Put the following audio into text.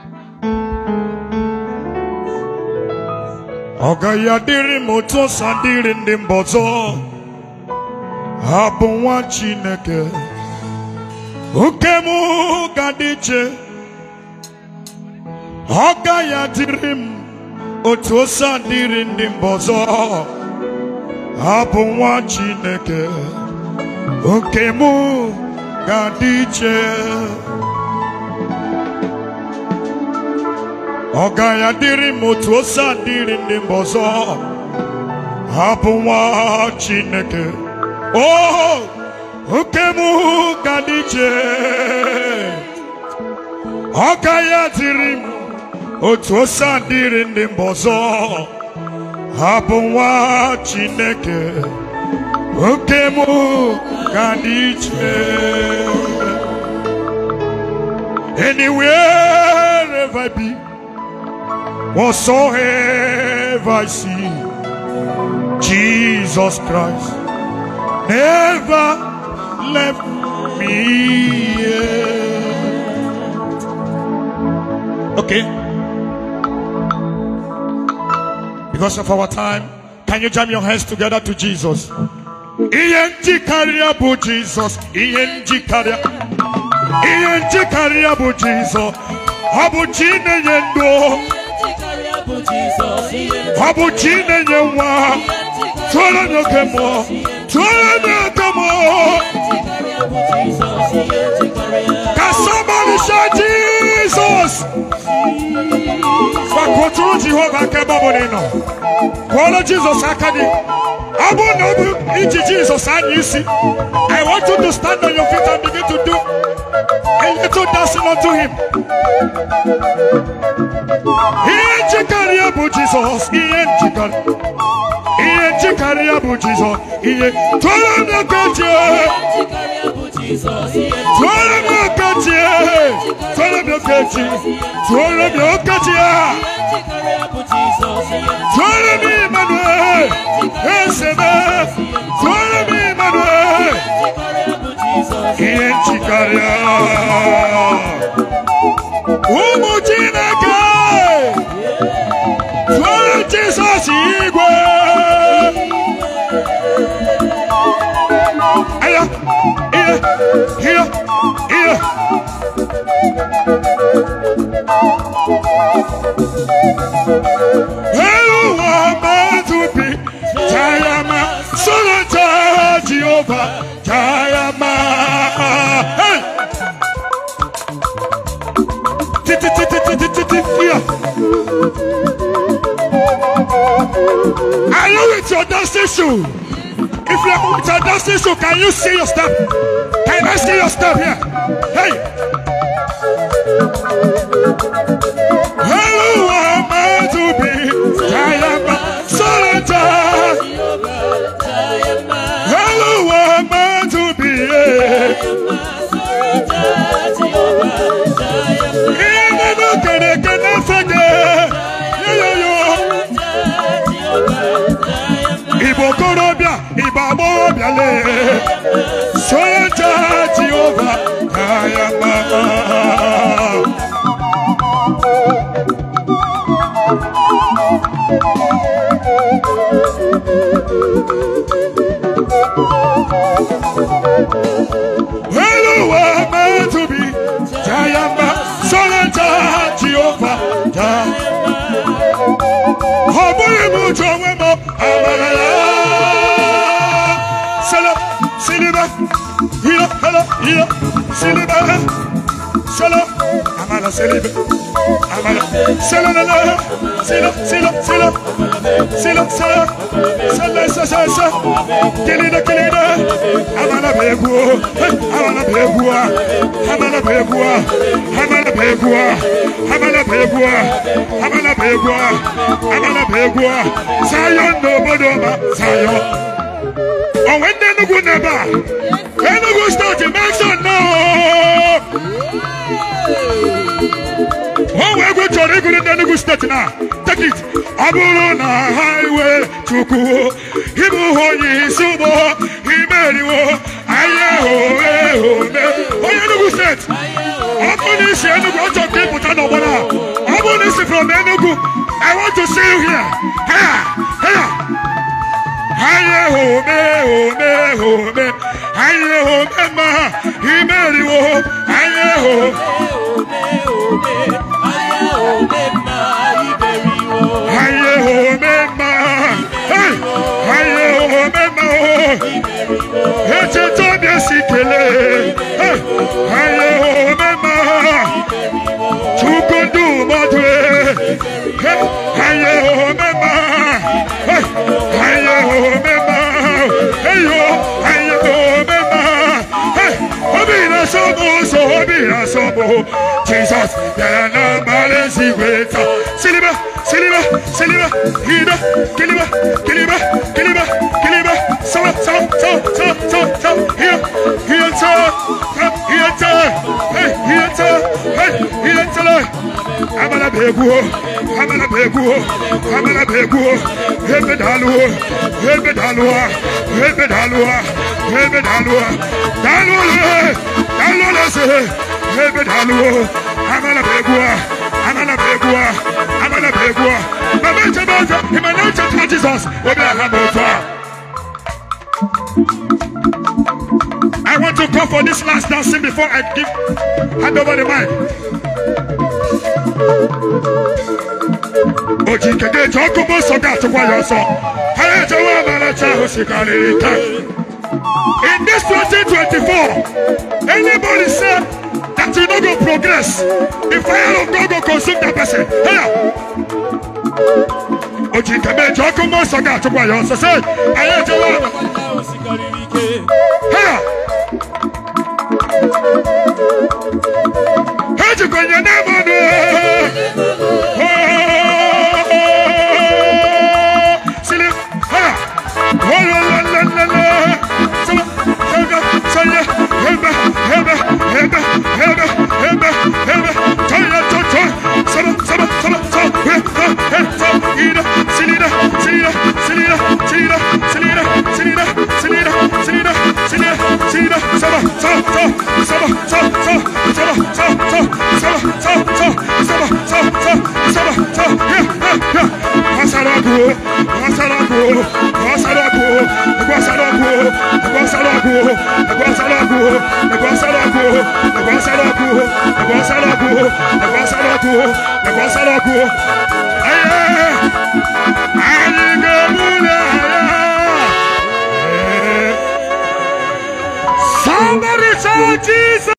Ogaya diri moto sandiri ndimbozo Abunwa Chineke Ukemu gadiche Ogaya diri moto sandiri ndimbozo Abunwa Chineke Ukemu gadiche Ogaya diri moto sandiri ndimbozo Abunwa Chineke Oh Ukemu gadiche Ogaya diri moto sandiri ndimbozo Abunwa Chineke Ukemu gadiche Anywhere I be whatsoever I see, Jesus Christ never left me yet. Okay. Because of our time, can you jam your hands together to Jesus? ENG Kariabu Jesus. ENG Kariabu Jesus. Abu Chine Yendo. Abu Chine Yewa. Twala Nyokemo. Twala Nyokemo. Can somebody shout Jesus? Fakoturu Jehovah Kebabonino. Kwala Jesus Akadi. Abu Nobu Iji Jesus and you see. I want you to stand on your feet and begin to do a little dancing unto him. Ienjikariabu Jesus, Ienjikariabu Jesus, Twalamakaje, Emmanuel, Ienjikaria, Umujinaka, Twala Jesus Igwe. Aya, here. Hello, meant to be Jayama, Solata Jehovah, Jayama. Hey! Are you with your dancing shoe? If you are with your dancing shoe, can you see your step? Can I see your step here? Hey! Hello, I'm meant to be Jayama, Solata. Hello, I'm meant to be Ibokorobia, Ibabobia, Solata Jehovah, Jayama. Hello, I'm meant to be Jayama, Solata Jehovah, Jayama. Hoboyemu Jowemo, Amalala. Salam, Siliba, here, hello, here, Siliba, Salam, Amala Siliba, Amala, Salala, Sila, Kilida, Amala Begua, Amala Begua, Amala Begua, Amala Begua, Amala Begua, Amala Begua, Amala Begua, Zion no Bodoma, Zion. Oh, when they no go never, when no go start to make some no. Oh, we're going to regulate the no go start now. Take it. Abulona highway to Kuo, Hibu Hoyi Subo, Himeriwo, Ayaho, oh, you know who said? I'm going to say, I'm going to keep it on the I want to see you here. Here, here. Haye home, home, home. Haye home, ma. Imeri wo. Haye home. Haye home, ma. Hey, haye home, ma. Eche tobi sikele. Hey, haye home, ma. Chukundu madwe. Hey, haye home, ma. Hey, haye home, ma. Hey, yo, haye home, ma. Hey, obira sobo, so obira sobo. Jesus, yana malensi weta. Siliba, siliba, siliba. Hida, kiliba, kiliba, kiliba, kiliba. Sawa, sawa, sawa, sawa, sawa, sawa. Here, here, sawa. Here, sawa. Hey, here, sawa. Hey, here, sawa. Amala beguo, amala beguo, amala beguo. Hebe dalua, hebe dalua, hebe dalua, hebe dalua. Dalua, dalua se. Hebe dalua, amala beguo, amala beguo, amala beguo. Mama Jabata, Emmanuel Jesus, Obi Ahamofa. I want to call for this last dancing before I hand over the mic. Ojikede Jokubo Soga to Wayoso. In this 2024, anybody say that you don't go progress, the fire of God will consume that person. Ojikede Jokubo Soga to Wayoso. Say, somebody say Jesus.